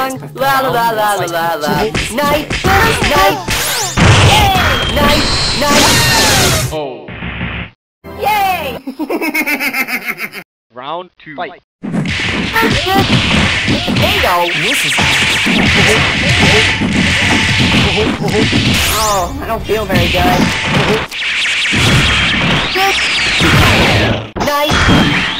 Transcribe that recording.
song. La la la la la la la. Night, night. Yay! Night, night. Oh. Yay! Round 2. Fight. Potato. This is Oh, I don't feel very good. Night.